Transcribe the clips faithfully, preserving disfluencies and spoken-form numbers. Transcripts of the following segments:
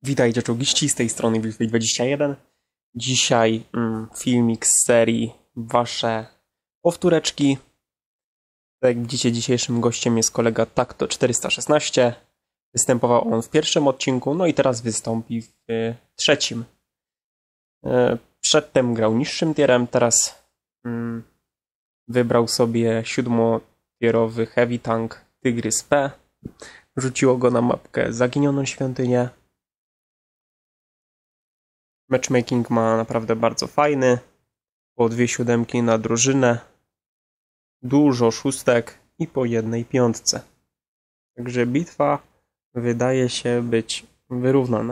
Witajcie czołgiści, z tej strony Wilfried dwadzieścia jeden. Dzisiaj mm, filmik z serii Wasze powtóreczki. Tak jak widzicie, dzisiejszym gościem jest kolega Takto czterysta szesnaście. Występował on w pierwszym odcinku, no i teraz wystąpi w y, trzecim. Y, przedtem grał niższym tierem, teraz y, wybrał sobie siódmotierowy Heavy Tank Tygrys P. Rzuciło go na mapkę Zaginioną Świątynię. Matchmaking ma naprawdę bardzo fajny. Po dwie siódemki na drużynę. Dużo szóstek i po jednej piątce. Także bitwa wydaje się być wyrównana.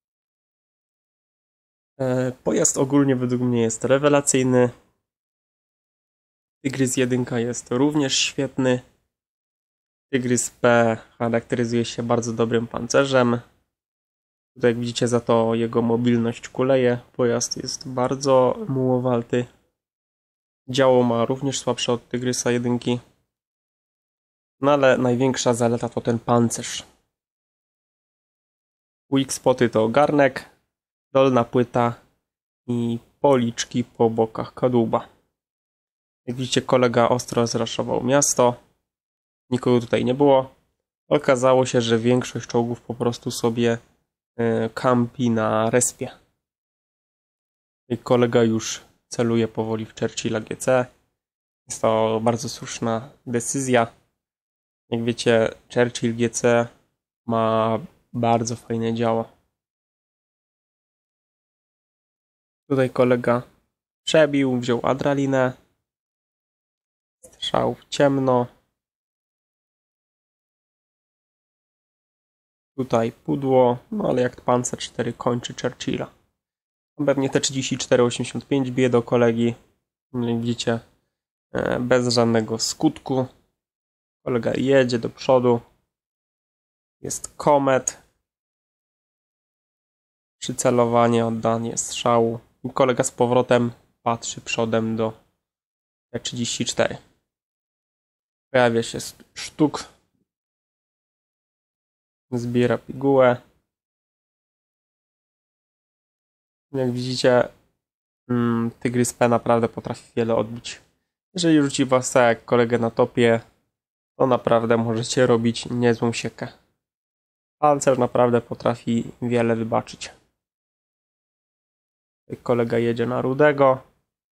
Pojazd ogólnie według mnie jest rewelacyjny. Tygrys jeden jest również świetny. Tygrys P charakteryzuje się bardzo dobrym pancerzem. Tutaj jak widzicie, za to jego mobilność kuleje. Pojazd jest bardzo mułowaty. Działo ma również słabsze od Tygrysa jeden. No ale największa zaleta to ten pancerz. Weak spoty to garnek, dolna płyta i policzki po bokach kadłuba. Jak widzicie, kolega ostro zraszował miasto. Nikogo tutaj nie było. Okazało się, że większość czołgów po prostu sobie kampi na respie. I kolega już celuje powoli w Churchilla G C. Jest to bardzo słuszna decyzja. Jak wiecie, Churchill G C ma bardzo fajne działo. Tutaj kolega przebił, wziął adrenalinę. Strzał w ciemno. Tutaj pudło, no ale jak Panzer cztery kończy Churchilla. Pewnie T trzydzieści cztery osiemdziesiąt pięć bije do kolegi. Jak widzicie, bez żadnego skutku. Kolega jedzie do przodu. Jest komet. Przycelowanie, oddanie strzału. I kolega z powrotem patrzy przodem do T trzydzieści cztery. Pojawia się sztuk. Zbiera pigułę. Jak widzicie, Tygrys P naprawdę potrafi wiele odbić. Jeżeli rzuci was tak jak kolegę na topie, to naprawdę możecie robić niezłą siekę. Pancerz naprawdę potrafi wiele wybaczyć. Kolega jedzie na rudego.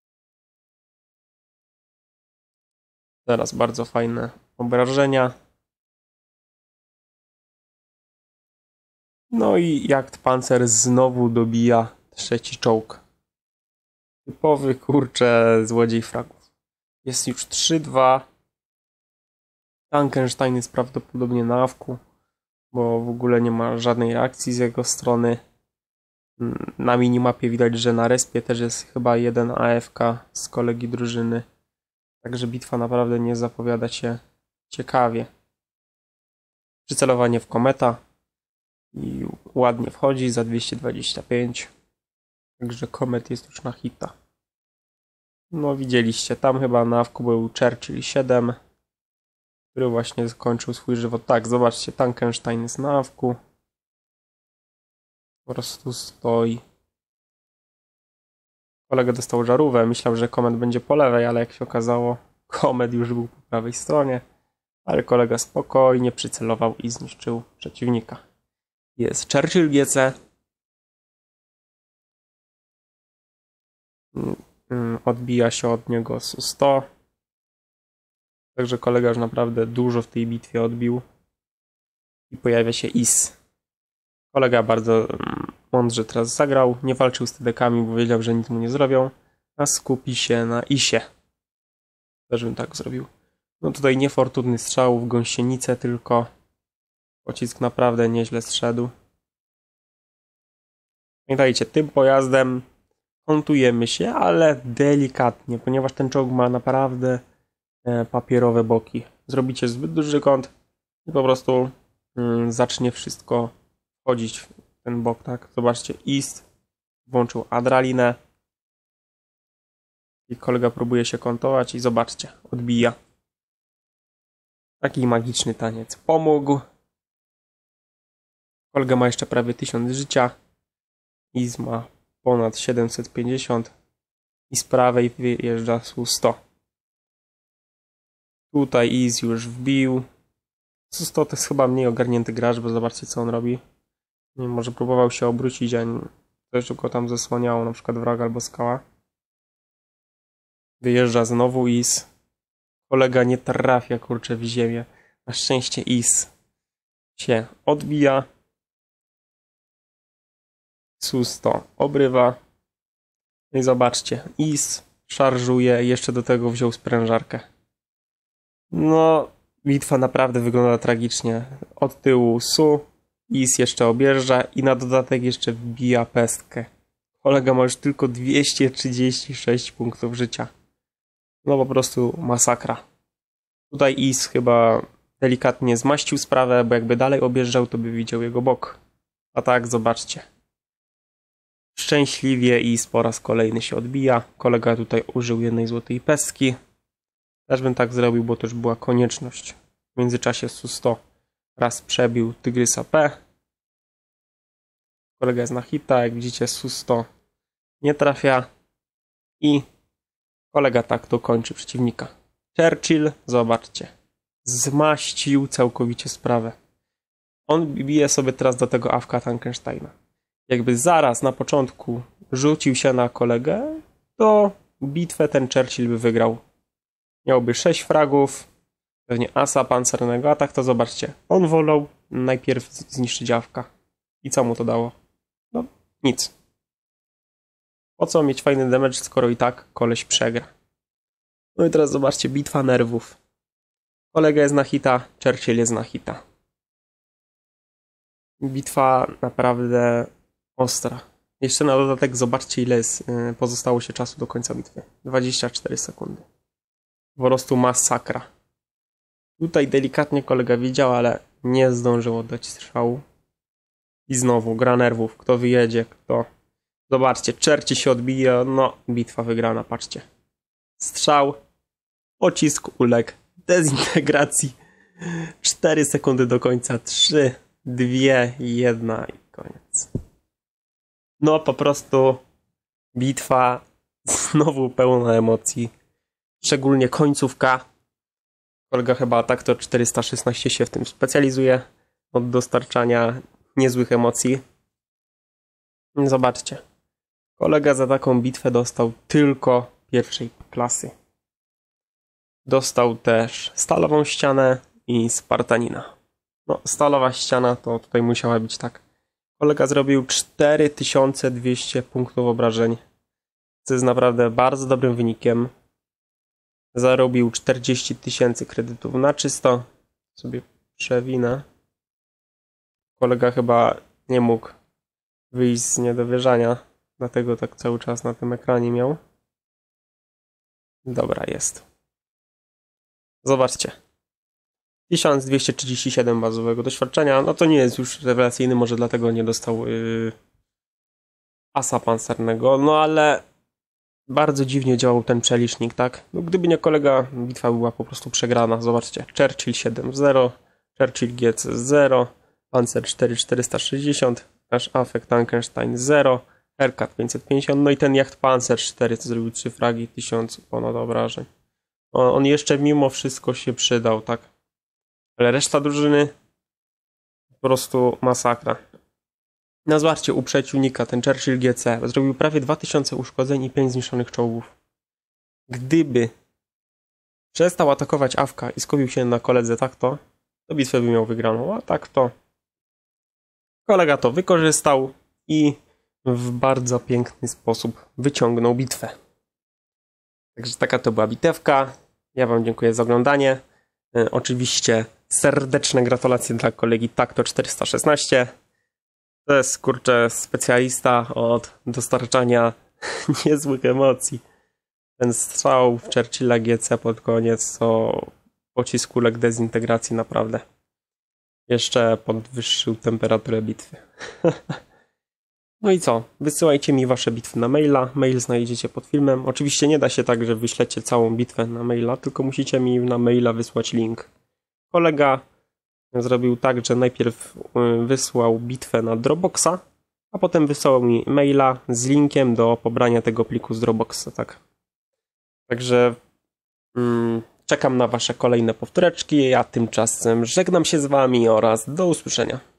Teraz bardzo fajne obrażenia. No i Jagdpanzer znowu dobija trzeci czołg. Typowy, kurczę, złodziej fragów. Jest już trzy dwa. Tankenstein jest prawdopodobnie na awku, bo w ogóle nie ma żadnej reakcji z jego strony. Na minimapie widać, że na respie też jest chyba jeden A F K z kolegi drużyny. Także bitwa naprawdę nie zapowiada się ciekawie. Przycelowanie w kometa. I ładnie wchodzi za dwieście dwadzieścia pięć. Także komet jest już na hita. No widzieliście, tam chyba na awku był Churchill siedem, który właśnie skończył swój żywot. Tak, zobaczcie, Tankenstein jest na awku. Po prostu stoi. Kolega dostał żarówkę. Myślał, że komet będzie po lewej, ale jak się okazało, komet już był po prawej stronie. Ale kolega spokojnie przycelował i zniszczył przeciwnika. Jest Churchill G C. Odbija się od niego S U sto. Także kolega już naprawdę dużo w tej bitwie odbił. I pojawia się I S. Kolega bardzo mądrze teraz zagrał. Nie walczył z T D kami, bo wiedział, że nic mu nie zrobią. A skupi się na I S ie. Też bym tak zrobił. No tutaj niefortunny strzał w gąsienicę tylko. Pocisk naprawdę nieźle zszedł. Pamiętajcie, tym pojazdem kontujemy się, ale delikatnie, ponieważ ten czołg ma naprawdę papierowe boki. Zrobicie zbyt duży kąt i po prostu mm, zacznie wszystko wchodzić w ten bok, tak? Zobaczcie, I S włączył adrenalinę i kolega próbuje się kontować i zobaczcie, odbija. Taki magiczny taniec pomógł. Kolega ma jeszcze prawie tysiąc życia. Iz ma ponad siedemset pięćdziesiąt. I z prawej wyjeżdża S U sto. Tutaj Iz już wbił. S U sto to jest chyba mniej ogarnięty gracz, bo zobaczcie co on robi. Nie wiem, może próbował się obrócić, a coś tylko tam zasłaniało, na przykład wrak albo skała. Wyjeżdża znowu Iz. Kolega nie trafia, kurczę, w ziemię. Na szczęście Iz się odbija. S U sto obrywa. No i zobaczcie, Iz szarżuje, jeszcze do tego wziął sprężarkę. No, bitwa naprawdę wygląda tragicznie. Od tyłu S U, Iz jeszcze objeżdża i na dodatek jeszcze wbija pestkę. Kolega ma już tylko dwieście trzydzieści sześć punktów życia. No po prostu masakra. Tutaj Iz chyba delikatnie zmaścił sprawę, bo jakby dalej objeżdżał, to by widział jego bok. A tak, zobaczcie. Szczęśliwie Iz po raz kolejny się odbija. Kolega tutaj użył jednej złotej pestki. Też bym tak zrobił, bo to już była konieczność. W międzyczasie S U sto raz przebił Tygrysa P. Kolega jest na hita, jak widzicie S U sto nie trafia. I kolega tak dokończy przeciwnika. Churchill, zobaczcie, zmaścił całkowicie sprawę. On bije sobie teraz do tego Awka Tankensteina. Jakby zaraz na początku rzucił się na kolegę, to bitwę ten Churchill by wygrał. Miałby sześć fragów, pewnie asa pancernego, a tak to zobaczcie. On wolał najpierw zniszczyć Awka. I co mu to dało? No, nic. Po co mieć fajny damage, skoro i tak koleś przegra? No i teraz zobaczcie, bitwa nerwów. Kolega jest na hita, Churchill jest na hita. Bitwa naprawdę ostra. Jeszcze na dodatek zobaczcie, ile jest, yy, pozostało się czasu do końca bitwy. dwadzieścia cztery sekundy. Po prostu masakra. Tutaj delikatnie kolega widział, ale nie zdążył oddać strzału. I znowu gra nerwów. Kto wyjedzie, kto... Zobaczcie, Churchill się odbija. No, bitwa wygrana, patrzcie. Strzał. Pocisk uległ dezintegracji. cztery sekundy do końca. trzy, dwa, jeden i koniec. No po prostu bitwa znowu pełna emocji. Szczególnie końcówka. Kolega chyba tak to czterysta szesnaście się w tym specjalizuje. Od dostarczania niezłych emocji. Zobaczcie. Kolega za taką bitwę dostał tylko pierwszej klasy. Dostał też stalową ścianę i Spartanina. No, stalowa ściana to tutaj musiała być tak. Kolega zrobił cztery tysiące dwieście punktów obrażeń. Co jest naprawdę bardzo dobrym wynikiem. Zarobił czterdzieści tysięcy kredytów na czysto. Sobie przewinę. Kolega chyba nie mógł wyjść z niedowierzania. Dlatego tak cały czas na tym ekranie miał. Dobra, jest. Zobaczcie. tysiąc dwieście trzydzieści siedem bazowego doświadczenia. No to nie jest już rewelacyjny, może dlatego nie dostał yy, asa pancernego. No ale bardzo dziwnie działał ten przelicznik, tak? No, gdyby nie kolega, bitwa była po prostu przegrana. Zobaczcie. Churchill siedem zero, Churchill G C zero, Panzer cztery czterysta sześćdziesiąt, nasz Awek Tankenstein zero, Hellcat pięćset pięćdziesiąt, no i ten Jacht Panzer cztery, co zrobił trzy fragi, tysiąc ponad obrażeń. On, on jeszcze mimo wszystko się przydał, tak? Ale reszta drużyny po prostu masakra. No zobaczcie, u przeciwnika ten Churchill G C zrobił prawie dwa tysiące uszkodzeń i pięć zniszczonych czołgów. Gdyby przestał atakować Awka i skupił się na koledze tak to, to bitwę by miał wygraną, a tak to kolega to wykorzystał i w bardzo piękny sposób wyciągnął bitwę. Także taka to była bitewka. Ja wam dziękuję za oglądanie. E, oczywiście serdeczne gratulacje dla kolegi Takto czterysta szesnaście. To jest, kurczę, specjalista od dostarczania niezłych emocji. Ten strzał w Churchilla G C pod koniec to pocisk uległ dezintegracji naprawdę. Jeszcze podwyższył temperaturę bitwy. No i co? Wysyłajcie mi wasze bitwy na maila. Mail znajdziecie pod filmem. Oczywiście nie da się tak, że wyślecie całą bitwę na maila, tylko musicie mi na maila wysłać link. Kolega zrobił tak, że najpierw wysłał bitwę na Dropboxa, a potem wysłał mi maila z linkiem do pobrania tego pliku z Dropboxa, tak. Także mm, czekam na wasze kolejne powtóreczki, ja tymczasem żegnam się z wami oraz do usłyszenia.